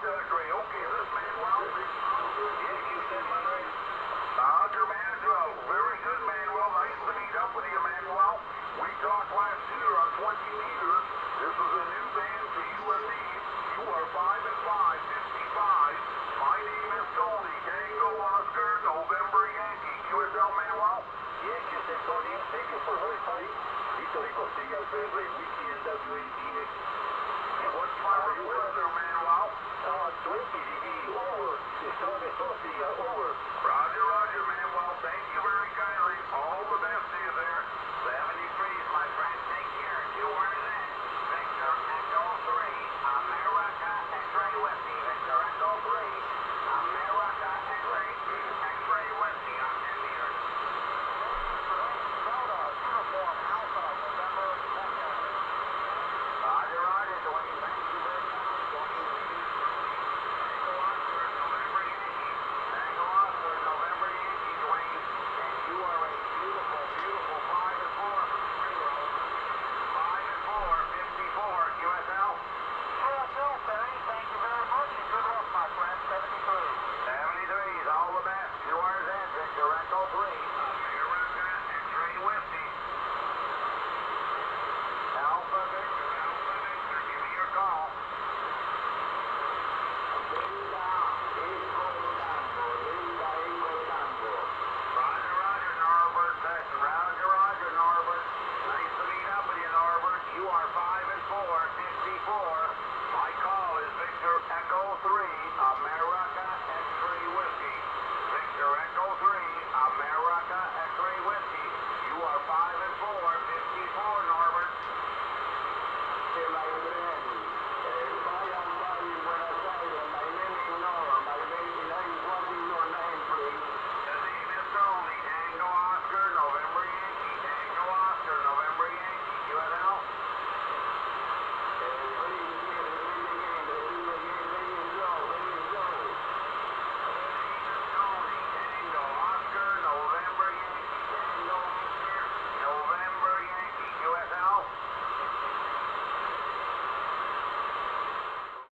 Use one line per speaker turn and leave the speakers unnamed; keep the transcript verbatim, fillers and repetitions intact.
X-ray. Okay, this Manuel. Yeah, you said my name. Roger, Manuel. Very good, Manuel. Nice to meet up with you, Manuel. We talked last year on twenty meters. This is a new band for you and me. You are five and five, fifty-five. My name is Tony. Tango Oscar, November Yankee. Q S L, Manuel.
Yes, you said Tony. Thank you for verifying. Historical Signal Friendly, Wiki and W A T X.
What's my request there, Manuel?
Uh, twenty D B, over. Historical Sophia, over.
Roger, roger, Manuel. Thank you very kindly. All the best to you there.
seventy-three, my friend. Take care. You are in. Victor Echo three. America X-ray Westy. Victor Echo three. America X-ray. X-ray Westy on ten meters. Uniform Alpha, November second.
Roger, roger, Dwayne. Thank you very much.
Tango Oscar, November Yankee. Tango Oscar, November Yankee, Dwayne. And you are a beautiful, beautiful five and four from the free roll.
Five and four, fifty-four. Q S L.
Q S L, Barry, thank you very much, and good luck, my friend. seventy-three.
seventy-three is all the best. You are in. Victor Echo three.
America X-ray Westy.
Alpha Victor, Alpha Victor. Give me your call.
Linda, Ingo Tango, Linda, Ingo Tango.
Roger, roger, Norbert. That's Roger, roger, Norbert. Nice to meet up with you, Norbert. You are five and four, fifty-four.